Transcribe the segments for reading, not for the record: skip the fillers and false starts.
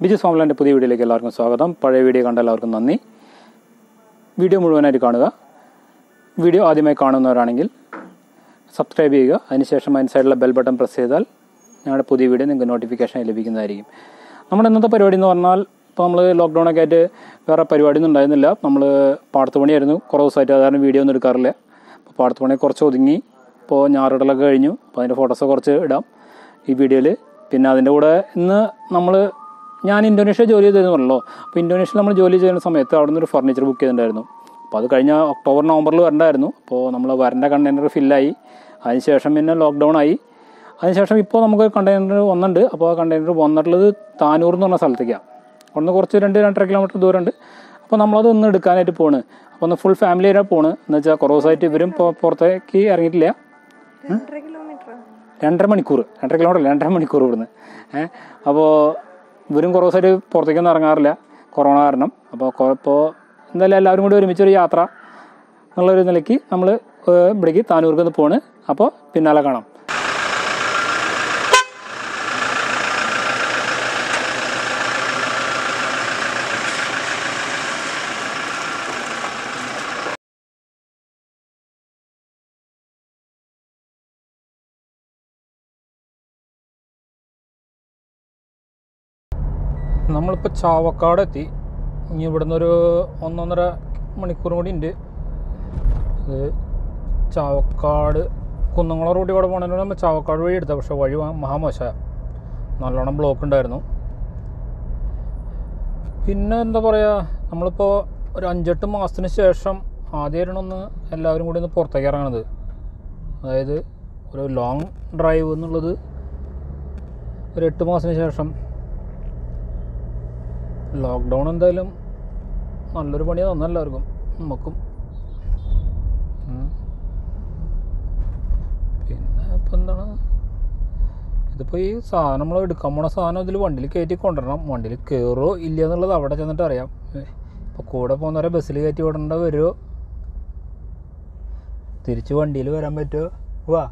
Biju Farmland പുതിയ വീഡിയോയിലേക്ക് എല്ലാവർക്കും സ്വാഗതം. പഴയ വീഡിയോ കണ്ട എല്ലാവർക്കും നന്ദി. വീഡിയോ മുഴുവനായിട്ട് കാണുക. വീഡിയോ ആദ്യമായി കാണുന്നവരാണെങ്കിൽ സബ്സ്ക്രൈബ് ചെയ്യുക. അതിനുശേഷം അതിന് സൈഡിലുള്ള ബെൽ ബട്ടൺ പ്രസ് ചെയ്താൽ ഞങ്ങളുടെ പുതിയ വീഡിയോ നിങ്ങൾക്ക് നോട്ടിഫിക്കേഷൻ ലഭിക്കുന്നതായിരിക്കും. നമ്മുടെ ഇന്നത്തെ പരിപാടി എന്ന് പറഞ്ഞാൽ ഇപ്പോൾ നമ്മൾ ലോക്ക്ഡൗണൊക്കെ ആയിട്ട് വേറെ പരിപാടിയൊന്നും ഉണ്ടായിരുന്നില്ല. നമ്മൾ പാടത്ത് പണിയായിരുന്നു കുറേ ദിവസമായിട്ട്, അത് കാരണം വീഡിയോ ഒന്നും എടുക്കാറില്ല. അപ്പോൾ പാടത്ത് പണി കുറച്ച് ഒതുങ്ങി. ഇപ്പോൾ ഞാറിടലൊക്കെ കഴിഞ്ഞു. അപ്പോൾ അതിൻ്റെ ഫോട്ടോസ് കുറച്ച് ഇടാം ഈ വീഡിയോയിൽ. പിന്നെ അതിൻ്റെ കൂടെ ഇന്ന് ഞാൻ ഇന്തോനേഷ്യ ജോലി ചെയ്തിരുന്നു പറഞ്ഞല്ലോ. അപ്പോൾ ഇന്തോനേഷ്യയിൽ നമ്മൾ ജോലി ചെയ്യുന്ന സമയത്ത് അവിടെ നിന്നൊരു ഫർണിച്ചർ ബുക്ക് ചെയ്തിട്ടുണ്ടായിരുന്നു. അപ്പോൾ അത് കഴിഞ്ഞ ഒക്ടോബർ നവംബറിൽ വരണ്ടായിരുന്നു. അപ്പോൾ നമ്മൾ വരേണ്ട കണ്ടെയ്നർ ഫില്ലായി. അതിനുശേഷം പിന്നെ ലോക്ക്ഡൗൺ ആയി. അതിനുശേഷം ഇപ്പോൾ നമുക്ക് കണ്ടെയ്നർ വന്നിട്ടുണ്ട്. അപ്പോൾ ആ കണ്ടെയ്നർ വന്നിട്ടുള്ളത് താനൂർ എന്ന് പറഞ്ഞ സ്ഥലത്തേക്കാണ്. അവിടെ നിന്ന് കുറച്ച് 2-2.5 കിലോമീറ്റർ ദൂരമുണ്ട്. അപ്പോൾ നമ്മളത് ഒന്ന് എടുക്കാനായിട്ട് പോണ്. അപ്പോൾ ഒന്ന് ഫുൾ ഫാമിലി ആയിട്ട് പോണ്. എന്ന് വെച്ചാൽ കുറേ ദിവസമായിട്ട് ഇവരും പുറത്തേക്ക് ഇറങ്ങിയിട്ടില്ല. 2.5 മണിക്കൂർ 2.5 കിലോമീറ്റർ 2.5 മണിക്കൂർ ഇവിടുന്ന്. അപ്പോൾ ഇവരും കുറേ ദിവസമായിട്ട് പുറത്തേക്കൊന്നും ഇറങ്ങാറില്ല കൊറോണ കാരണം. അപ്പോൾ എന്തായാലും എല്ലാവരും കൂടി ഒരുമിച്ചൊരു യാത്ര എന്നുള്ളൊരു നിലയ്ക്ക് നമ്മൾ ഇവിടേക്ക് താനൂർക്ക് ഒന്ന് പോണ്. അപ്പോൾ പിന്നാലെ കാണാം. നമ്മളിപ്പോൾ ചാവക്കാട് എത്തി. ഇനി ഇവിടുന്ന് ഒരു 1.5 മണിക്കൂർ കൂടി ഉണ്ട്. ഇത് ചാവക്കാട് കുന്നംകുളം റൂട്ടിൽ കൂടെ പോകണമെങ്കിൽ നമ്മൾ ചാവക്കാട് വഴി എടുത്താൽ, പക്ഷേ വഴി മഹാമോശമാണ്. നല്ലോണം ബ്ലോക്ക് ഉണ്ടായിരുന്നു. പിന്നെ എന്താ പറയുക, നമ്മളിപ്പോൾ ഒരു 5-8 മാസത്തിന് ശേഷം ആദ്യമായിട്ടാണ് എല്ലാവരും കൂടി ഒന്ന് പുറത്തേക്ക് ഇറങ്ങണത്. അതായത് ഒരു ലോങ് ഡ്രൈവ് എന്നുള്ളത് ഒരു 8 മാസത്തിന് ശേഷം. ലോക്ക്ഡൗൺ എന്തായാലും നല്ലൊരു പണിയാണ് തന്നെ എല്ലാവർക്കും, നമുക്കും. പിന്നെ ഇപ്പം എന്താണ്, ഇതിപ്പോൾ ഈ സാധനം നമ്മൾ എടുക്കാൻ പോണ സാധനം ഇതിൽ വണ്ടിയിൽ കയറ്റി കൊണ്ടുവരണം. വണ്ടിയിൽ കയറുമോ ഇല്ല എന്നുള്ളത് അവിടെ ചെന്നിട്ട് അറിയാം. ഇപ്പോൾ കൂടെ പോകുന്നവരെ ബസ്സിൽ കയറ്റി വിടേണ്ട വരുമോ, തിരിച്ച് വണ്ടിയിൽ വരാൻ പറ്റുമോ? വാ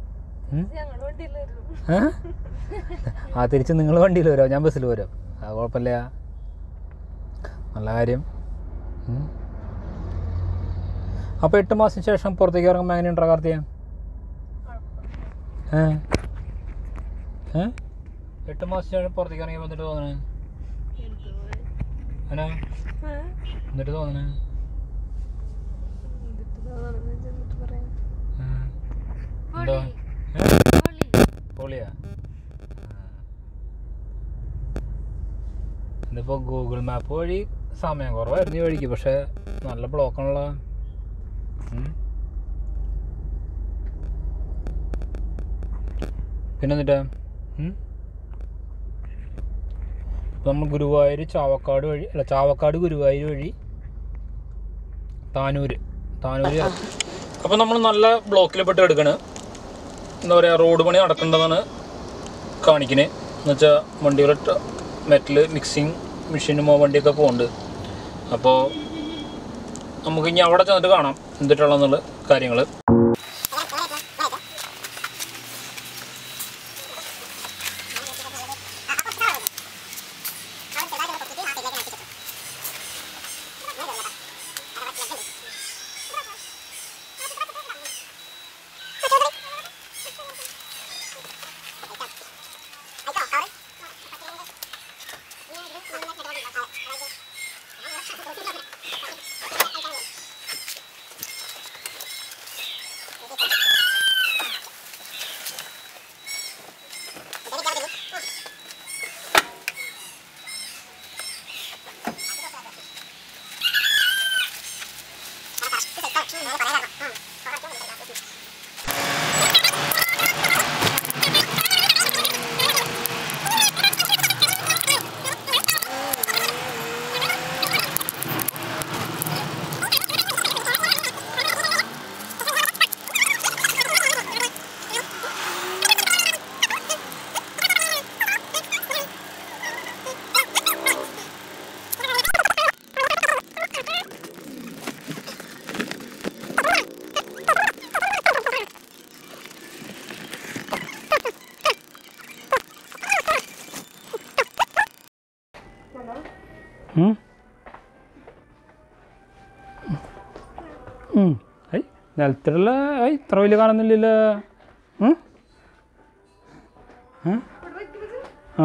തിരിച്ച് നിങ്ങൾ വണ്ടിയിൽ വരാം, ഞാൻ ബസ്സിൽ വരാം. അത് കുഴപ്പമില്ല, നല്ല കാര്യം. അപ്പോൾ 8 മാസത്തിന് ശേഷം പുറത്തേക്ക് ഇറങ്ങുമ്പോൾ എങ്ങനെയുണ്ടോ കാർത്തിക? 8 മാസത്തിന് ശേഷം പുറത്തേക്ക് ഇറങ്ങി വന്നിട്ട് തോന്നണേ എന്നിട്ട് തോന്നണേ എന്തോ പൊളിയാ. ഇതിപ്പോൾ ഗൂഗിൾ മാപ്പ് വഴി സമയം കുറവായിരുന്നു ഈ വഴിക്ക്, പക്ഷേ നല്ല ബ്ലോക്കാണുള്ള. പിന്നെ എന്നിട്ട് നമ്മൾ ഗുരുവായൂർ ചാവക്കാട് വഴി ചാവക്കാട് ഗുരുവായൂർ വഴി താനൂർ. അപ്പോൾ നമ്മൾ നല്ല ബ്ലോക്കിൽ പെട്ട് എടുക്കണ്. എന്താ പറയുക, റോഡ് പണി നടക്കേണ്ടതാണ് കാണിക്കണേ. എന്നുവെച്ചാൽ വണ്ടികളുടെ മെറ്റൽ മിക്സിങ് മെഷീനും വണ്ടിയൊക്കെ പോകുന്നുണ്ട്. അപ്പോൾ നമുക്കിനി അവിടെ ചെന്നിട്ട് കാണാം എന്തിട്ടുള്ളതെന്നുള്ള കാര്യങ്ങൾ. നിലത്തിലുള്ള ഇത്ര വലിയ കാണുന്നില്ലല്ലോ. ആ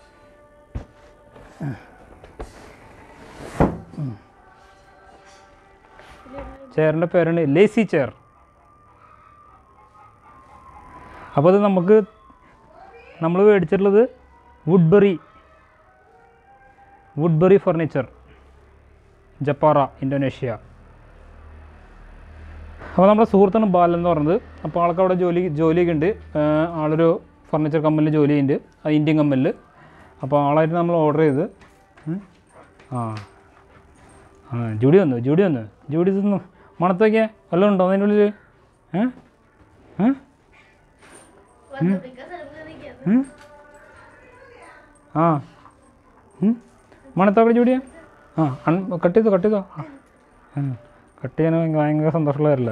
ചെയറിൻ്റെ പേരാണ് ലേസി ചെയർ. അപ്പോൾ അത് നമ്മൾ മേടിച്ചിട്ടുള്ളത് വുഡ്ബറി ഫർണിച്ചർ, ജപ്പാറ, ഇന്തോനേഷ്യ. അപ്പോൾ നമ്മുടെ സുഹൃത്താണ് ബാലൻ എന്ന് പറഞ്ഞത്. അപ്പോൾ ആൾക്ക് അവിടെ ജോലിയൊക്കെ ഉണ്ട്. ആളൊരു ഫർണിച്ചർ കമ്പനിയിൽ ജോലി ചെയ്യുന്നുണ്ട്, ഇന്ത്യൻ കമ്പനിയിൽ. അപ്പോൾ ആളായിട്ട് നമ്മൾ ഓർഡർ ചെയ്ത് ജൂഡി വന്നു ജൂഡി തിന്നു. മണത്തൊക്കെ വല്ലതും ഉണ്ടോ അതിൻ്റെ ഉള്ളിൽ? മണത്തൊക്കെ ജൂഡിയാ? കട്ട് ചെയ്തോ കട്ട് ചെയ്യാൻ ഭയങ്കര സന്തോഷമുള്ള കാര്യമല്ലേ?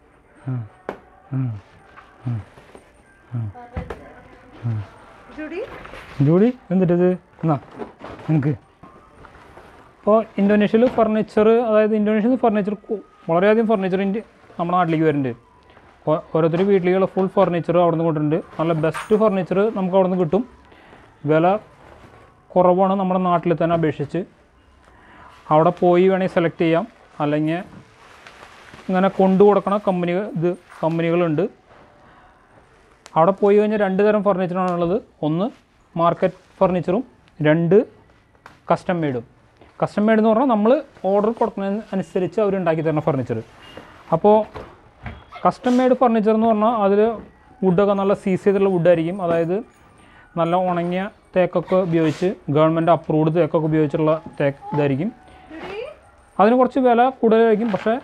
ജൂഡി എന്തിട്ടത് എന്നാ നമുക്ക്. ഇപ്പോൾ ഇന്തോനേഷ്യയിൽ ഫർണിച്ചർ, അതായത് ഇന്തോനേഷ്യയിൽ ഫർണിച്ചർ വളരെയധികം ഫർണിച്ചർ നമ്മുടെ നാട്ടിലേക്ക് വരുന്നുണ്ട്. ഓരോരുത്തർ വീട്ടിലേക്കുള്ള ഫുൾ ഫർണിച്ചർ അവിടെ നിന്ന് കൊണ്ടുണ്ട്. നല്ല ബെസ്റ്റ് ഫർണിച്ചർ നമുക്ക് അവിടെ നിന്ന് കിട്ടും. വില കുറവാണ് നമ്മുടെ നാട്ടിൽ തന്നെ അപേക്ഷിച്ച്. അവിടെ പോയി വേണമെങ്കിൽ സെലക്ട് ചെയ്യാം, അല്ലെങ്കിൽ ഇങ്ങനെ കൊണ്ടു കൊടുക്കണ കമ്പനികളുണ്ട്. അവിടെ പോയി കഴിഞ്ഞാൽ 2 തരം ഫർണിച്ചറാണുള്ളത്. ഒന്ന് മാർക്കറ്റ് ഫർണിച്ചറും, 2 കസ്റ്റം മെയ്ഡും. കസ്റ്റം മെയ്ഡ് എന്ന് പറഞ്ഞാൽ നമ്മൾ ഓർഡർ കൊടുക്കുന്നതിന് അനുസരിച്ച് അവർ ഉണ്ടാക്കി തരുന്ന ഫർണിച്ചർ. അപ്പോൾ കസ്റ്റം മെയ്ഡ് ഫർണിച്ചർ എന്ന് പറഞ്ഞാൽ അതിൽ വുഡൊക്കെ നല്ല സീസ് ചെയ്തിട്ടുള്ള വുഡായിരിക്കും. അതായത് നല്ല ഉണങ്ങിയ തേക്കൊക്കെ ഉപയോഗിച്ച്, ഗവൺമെൻറ് അപ്രൂവ്ഡ് തേക്കൊക്കെ ഉപയോഗിച്ചുള്ള ഇതായിരിക്കും. അതിന് കുറച്ച് വില കൂടുതലായിരിക്കും. പക്ഷേ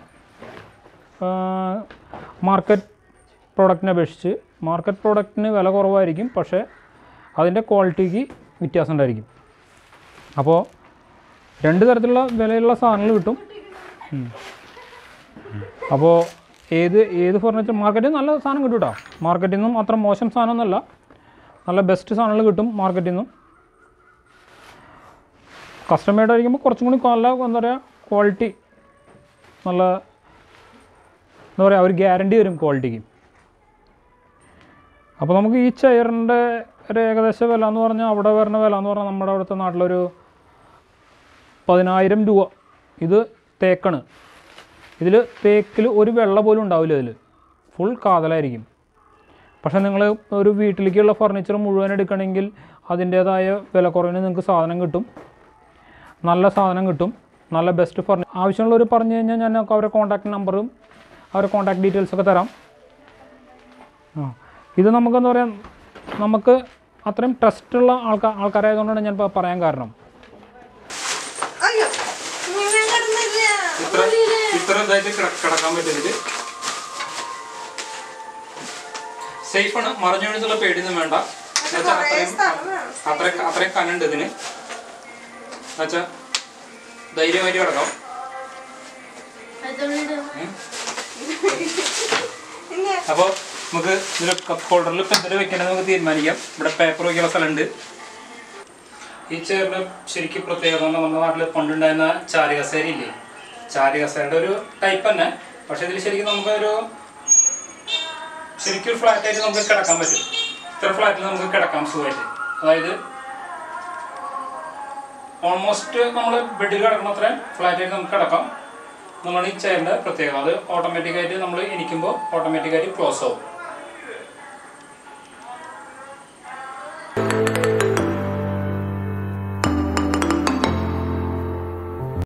മാർക്കറ്റ് പ്രോഡക്റ്റിനെ അപേക്ഷിച്ച് മാർക്കറ്റ് പ്രോഡക്റ്റിന് വില കുറവായിരിക്കും. പക്ഷേ അതിൻ്റെ ക്വാളിറ്റിക്ക് വ്യത്യാസം ഉണ്ടായിരിക്കും. അപ്പോൾ 2 തരത്തിലുള്ള വിലയുള്ള സാധനങ്ങൾ കിട്ടും. അപ്പോൾ ഏത് ഫർണിച്ചർ മാർക്കറ്റിൽ നല്ല സാധനം കിട്ടും കേട്ടോ. മാർക്കറ്റിൽ നിന്നും അത്ര മോശം സാധനമൊന്നുമല്ല, നല്ല ബെസ്റ്റ് സാധനങ്ങൾ കിട്ടും മാർക്കറ്റിൽ നിന്നും. കസ്റ്റമേഡ് ആയിരിക്കുമ്പോൾ കുറച്ചും കൂടി നല്ല എന്താ പറയുക ക്വാളിറ്റി, നല്ല എന്താ പറയുക ഒരു ഗ്യാരണ്ടി വരും ക്വാളിറ്റിക്ക്. അപ്പോൾ നമുക്ക് ഈ ചെയറിൻ്റെ ഒരു ഏകദേശ വില എന്ന് പറഞ്ഞാൽ, അവിടെ വരുന്ന വില എന്ന് പറഞ്ഞാൽ നമ്മുടെ അവിടുത്തെ നാട്ടിലൊരു 10,000 രൂപ. ഇത് തേക്കാണ്. ഇതിൽ തേക്കിൽ ഒരു വെള്ള പോലും ഉണ്ടാവില്ല. ഇതിൽ ഫുൾ കാതലായിരിക്കും. പക്ഷേ നിങ്ങൾ ഒരു വീട്ടിലേക്കുള്ള ഫർണിച്ചർ മുഴുവൻ എടുക്കണമെങ്കിൽ അതിൻ്റേതായ വില കുറവിന് നിങ്ങൾക്ക് സാധനം കിട്ടും, നല്ല സാധനം കിട്ടും, നല്ല ബെസ്റ്റ് ആവശ്യമുള്ളവർ പറഞ്ഞു കഴിഞ്ഞാൽ ഞാൻ അവരുടെ കോൺടാക്ട് നമ്പറും അവരുടെ കോൺടാക്ട് ഡീറ്റെയിൽസൊക്കെ തരാം. ഇത് നമുക്കെന്താ പറയുക, നമുക്ക് അത്രയും ട്രസ്റ്റുള്ള ആൾക്കാരായതുകൊണ്ടാണ് ഞാൻ പറയാൻ കാരണം. ഇത്ര ഇതായിട്ട് കിടക്കാൻ പറ്റുന്നത് സേഫാണ്. മറിഞ്ഞൊഴുന്നുള്ള പേടിയൊന്നും വേണ്ട. അത്രയും കനുണ്ട് ഇതിന്. എന്നുവെച്ചാൽ ധൈര്യമായിട്ട് കിടക്കാം. അപ്പോൾ നമുക്ക് ഇതിൽ കപ്പ് ഹോൾഡറിൽ ഇപ്പം എന്തൊരു വെക്കണമെന്ന് നമുക്ക് തീരുമാനിക്കാം. ഇവിടെ പേപ്പർ വയ്ക്കാനുള്ള സ്ഥലമുണ്ട്. ഈ ചെയറിന് ശരിക്കും പ്രത്യേകത നമ്മുടെ നാട്ടിൽ പണ്ടുണ്ടായിരുന്ന ചാരുകസേരയില്ലേ, ചാരുകസേരയുടെ ഒരു ടൈപ്പ് തന്നെ. പക്ഷെ ഇതിൽ ശരിക്കും നമുക്കൊരു ഫ്ലാറ്റായിട്ട് നമുക്ക് കിടക്കാൻ പറ്റും. ഇത്ര ഫ്ലാറ്റിൽ നമുക്ക് കിടക്കാം സുഖമായിട്ട്. അതായത് ഓൾമോസ്റ്റ് നമ്മൾ ബെഡിൽ കിടക്കുന്ന അത്രയും ഫ്ലാറ്റായിട്ട് നമുക്ക് കിടക്കാം എന്നുള്ളതാണ് ഈ ചെയറിൻ്റെ പ്രത്യേകത. അത് ഓട്ടോമാറ്റിക്കായിട്ട് നമ്മൾ എണീക്കുമ്പോൾ ഓട്ടോമാറ്റിക്കായിട്ട് ക്ലോസ് ആവും.